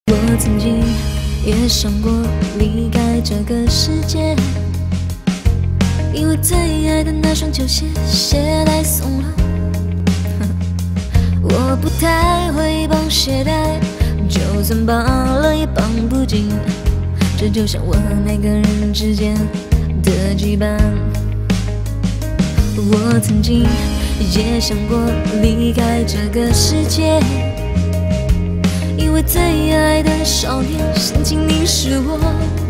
我曾经也想过离开这个世界，因为最爱的那双球鞋鞋带松了。我不太会绑鞋带，就算绑了也绑不紧，这就像我和每个人之间的羁绊。我曾经也想过离开这个世界，因为最爱的少年深情凝视我，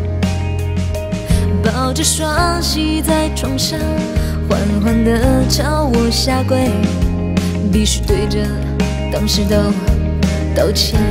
抱着双膝在床上，缓缓地朝我下跪，必须对着当时都道歉。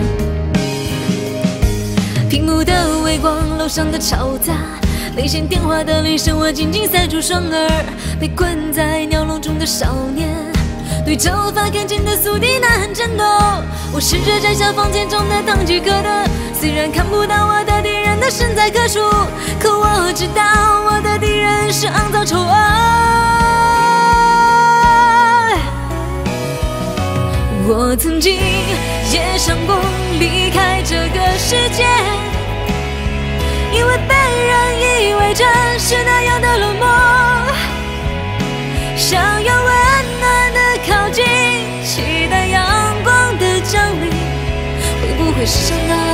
屏幕的微光，楼上的嘈杂，连线电话的铃声，我紧紧塞住双耳。被困在鸟笼中的少年，对头发看见的宿敌呐喊战斗。我试着摘下房间中的堂吉诃德，虽然看不到我的敌人的身材可数，可我知道我的敌人是肮脏丑恶。我曾经也想过离开这个世界，因为被人以为真是那样的冷漠，想要温暖的靠近，期待阳光的降临，会不会是伤到